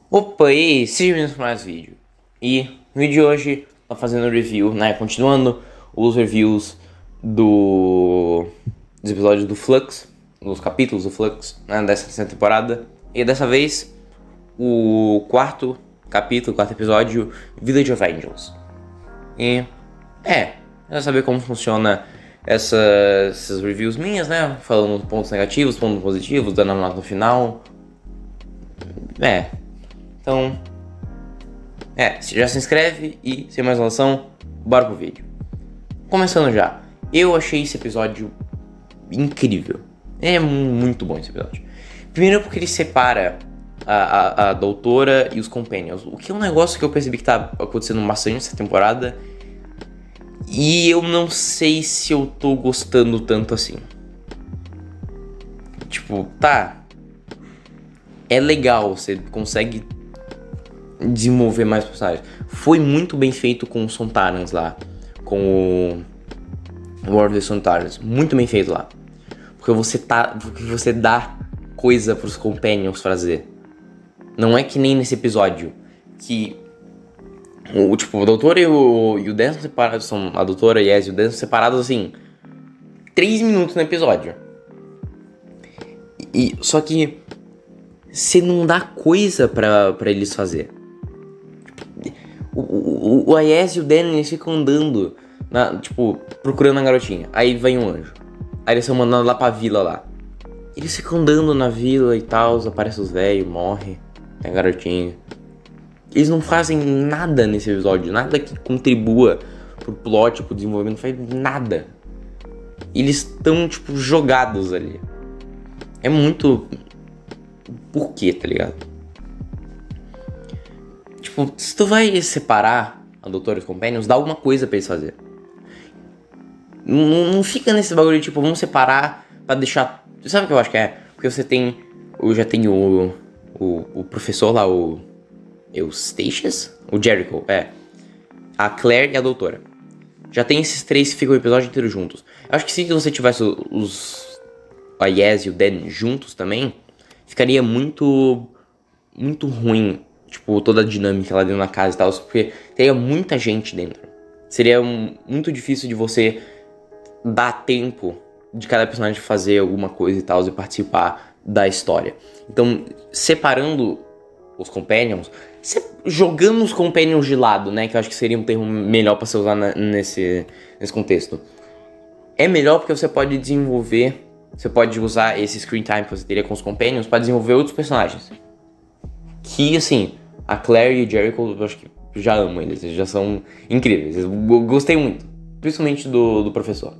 Opa, e aí, sejam bem-vindos para mais vídeo. E no vídeo de hoje, tô fazendo review, né, continuando os reviews dos episódios do Flux, dos capítulos do Flux, né, dessa temporada. E dessa vez, o quarto capítulo, quarto episódio, Village of Angels. E, quero saber como funciona essas reviews minhas, né, falando pontos negativos, pontos positivos, dando a nota no final. Então, você já se inscreve e, sem mais enrolação, bora pro vídeo. Começando já, eu achei esse episódio incrível. É muito bom esse episódio. Primeiro porque ele separa a doutora e os companions, o que é um negócio que eu percebi que tá acontecendo bastante nessa temporada. E eu não sei se eu tô gostando tanto assim. Tipo, é legal, você consegue desenvolver mais personagens. Foi muito bem feito com os Sontarans lá, com o War of the Sontarans, muito bem feito lá. Porque você dá coisa pros companions fazer. Não é que nem nesse episódio que o doutor e o Dan são separados, a doutora e o Dan são separados assim 3 minutos no episódio. Só que você não dá coisa pra eles fazer. O Aes e o Dan, eles ficam andando, procurando a garotinha. Aí vem um anjo. Aí eles são mandados lá pra vila lá. Eles ficam andando na vila e tal, aparecem os velhos, morre a garotinha. Eles não fazem nada nesse episódio, nada que contribua pro plot, pro desenvolvimento, não faz nada. Eles estão, jogados ali. É muito... Por quê, tá ligado? Se tu vai separar a doutora e os companions, dá alguma coisa pra eles fazer. Não fica nesse bagulho de, vamos separar pra deixar... Sabe o que eu acho que é? Porque você tem... Eu já tenho o professor lá, o Eustachius? O Jericho, a Claire e a doutora. Já tem esses três que ficam o episódio inteiro juntos. Eu acho que se você tivesse a Yes e o Dan juntos também, ficaria muito ruim, toda a dinâmica lá dentro da casa e tal, porque teria muita gente dentro. Seria muito difícil de você dar tempo de cada personagem fazer alguma coisa e tal, e participar da história. Então, separando os companions, jogando os companions de lado, né, que eu acho que seria um termo melhor pra ser usado nesse contexto. É melhor porque você pode desenvolver, você pode usar esse screen time que você teria com os companions pra desenvolver outros personagens. Que, assim, a Claire e o Jericho, eu acho que já amo eles já são incríveis. Eu gostei muito, principalmente do professor.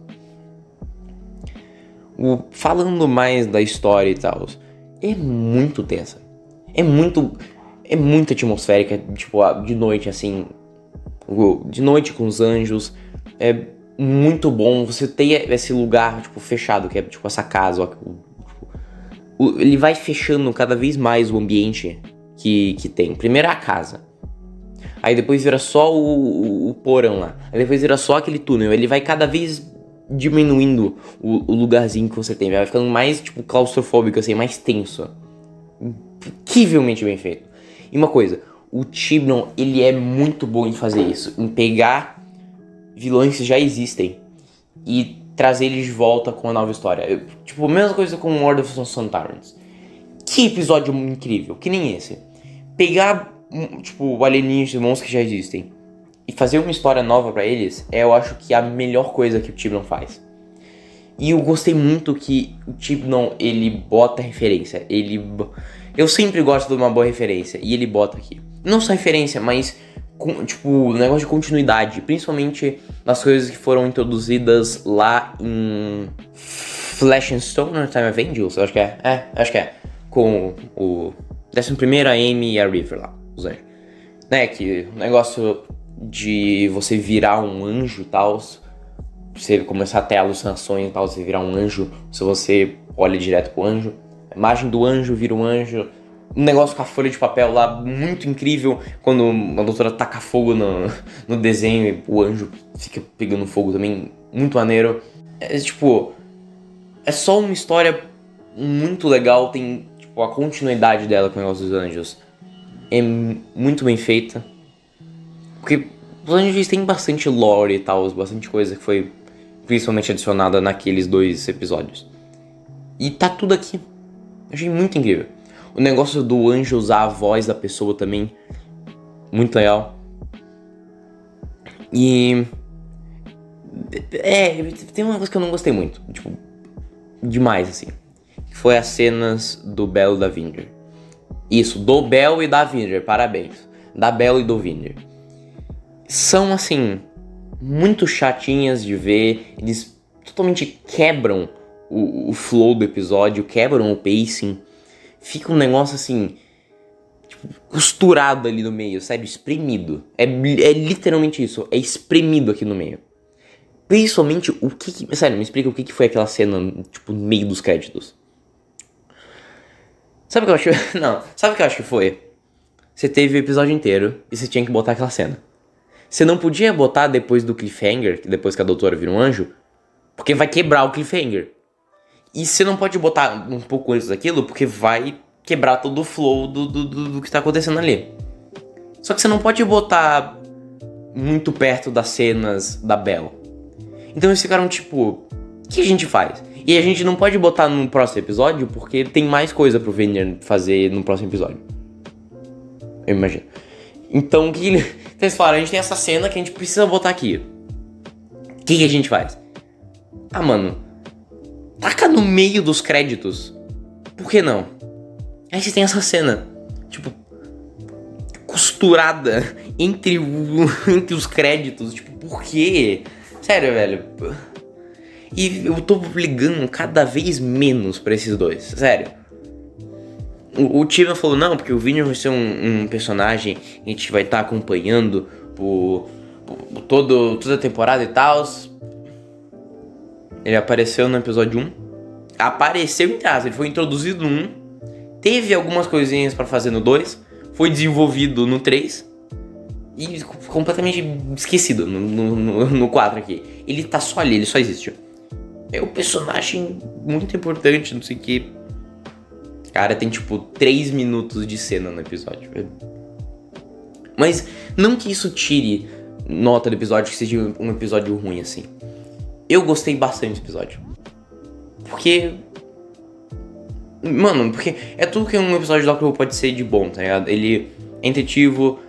Falando mais da história e tal, é muito tensa. É muito atmosférica, de noite, assim, de noite com os anjos. É muito bom você ter esse lugar, fechado, que é, essa casa, ó, ele vai fechando cada vez mais o ambiente que tem. Primeiro é a casa. Aí depois vira só o porão lá. Aí depois vira só aquele túnel. Ele vai cada vez diminuindo o lugarzinho que você tem. Vai ficando mais, claustrofóbico, assim, mais tenso. Incrivelmente bem feito. E uma coisa, o Tibnon, ele é muito bom em fazer isso. Em pegar vilões que já existem e trazer eles de volta com a nova história. A mesma coisa com o Order of Sontarans. Que episódio incrível, que nem esse. Pegar, o alienígenas e monstros que já existem e fazer uma história nova pra eles, eu acho que é a melhor coisa que o Tibnon faz. E eu gostei muito que o Tibnon, ele bota referência. Eu sempre gosto de uma boa referência, e ele bota aqui. Não só referência, mas negócio de continuidade, principalmente nas coisas que foram introduzidas lá em Flesh and Stone or Time of Angels, eu acho que acho que é, com o 11º, a Amy e a River lá, os anjos, né, que o negócio de você virar um anjo e tal, você começar a ter alucinações e tal, você virar um anjo, se você olha direto pro anjo, a imagem do anjo vira um anjo. Um negócio com a folha de papel lá, muito incrível, quando a doutora taca fogo no desenho e o anjo fica pegando fogo também, muito maneiro. É só uma história muito legal, tem a continuidade dela com o negócio dos anjos. é muito bem feita. Porque Los Angeles tem bastante lore e tal, bastante coisa que foi principalmente adicionada naqueles 2 episódios. E tá tudo aqui. Eu achei muito incrível. O negócio do anjo usar a voz da pessoa também, muito legal. E... tem uma coisa que eu não gostei muito, tipo, demais assim. Que foi as cenas do Bel e da Vinder. Isso, do Bel e da Vinder, parabéns. Da Bel e do Vinder. São, assim, muito chatinhas de ver. Eles totalmente quebram o flow do episódio, quebram o pacing. Fica um negócio, assim, tipo, costurado ali no meio, sabe? Espremido. É literalmente isso, é espremido aqui no meio. Principalmente o que... Sério, me explica o que foi aquela cena, tipo, no meio dos créditos. Sabe o que eu acho? Não, sabe o que eu acho que foi? Você teve o episódio inteiro e você tinha que botar aquela cena. Você não podia botar depois do cliffhanger, depois que a doutora vira um anjo, porque vai quebrar o cliffhanger. E você não pode botar um pouco antes daquilo, porque vai quebrar todo o flow do que tá acontecendo ali. Só que você não pode botar muito perto das cenas da Belle. Então eles ficaram tipo, o que a gente faz? E a gente não pode botar no próximo episódio, porque tem mais coisa pro Vanier fazer no próximo episódio. Eu imagino. Então o que eles falaram? A gente tem essa cena que a gente precisa botar aqui. O que a gente faz? Ah, mano, taca no meio dos créditos. Por que não? Aí você tem essa cena, tipo, costurada entre os créditos. Tipo, por quê? Sério, velho. E eu tô ligando cada vez menos pra esses dois, sério. O Steven falou, não, porque o Vinny vai ser um personagem que a gente vai estar acompanhando por toda a temporada e tal. Ele apareceu no episódio 1. Apareceu em casa, ele foi introduzido no 1. Teve algumas coisinhas pra fazer no 2. Foi desenvolvido no 3. E completamente esquecido no 4 aqui. Ele tá só ali, ele só existe. É um personagem muito importante, não sei o que. Cara, tem tipo 3 minutos de cena no episódio. Mas não que isso tire nota do episódio, que seja um episódio ruim assim. Eu gostei bastante do episódio. Porque... Mano, porque é tudo que um episódio de Doctor Who pode ser de bom, tá ligado? Ele é intuitivo.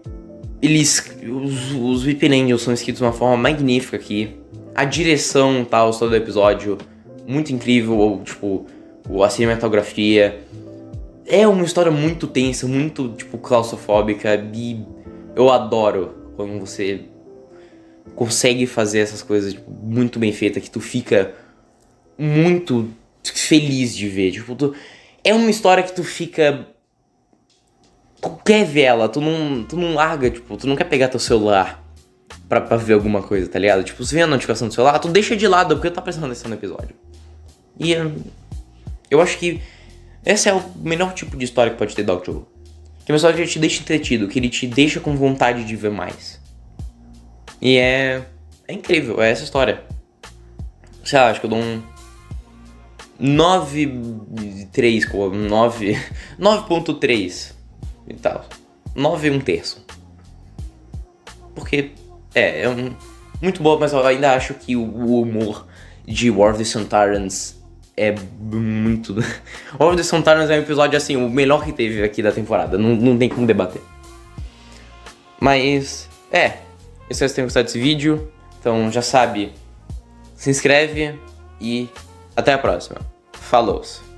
Os Weeping Angels são escritos de uma forma magnífica aqui. A direção tal, todo o episódio, muito incrível, ou, tipo, a cinematografia. É uma história muito tensa, muito, tipo, claustrofóbica. E eu adoro quando você consegue fazer essas coisas, tipo, muito bem feitas, que tu fica muito feliz de ver. Tipo, é uma história que tu fica... Tu quer ver ela, tu não larga, tipo, tu não quer pegar teu celular pra ver alguma coisa, tá ligado? Tipo, você vê a notificação do celular, tu deixa de lado, porque tá prestando atenção no episódio. E eu acho que esse é o melhor tipo de história que pode ter Doctor Who. Que é uma história que ele te deixa entretido, que ele te deixa com vontade de ver mais. E é incrível, é essa história. Sei lá, acho que eu dou um 9.3 e tal. 9 1/3. Porque muito boa, mas eu ainda acho que o humor de War of the Sontarans é muito... War of the Sontarans é um episódio, assim, o melhor que teve aqui da temporada. Não tem como debater. Mas, espero que vocês tenham gostado desse vídeo. Então, já sabe, se inscreve e até a próxima. Falou!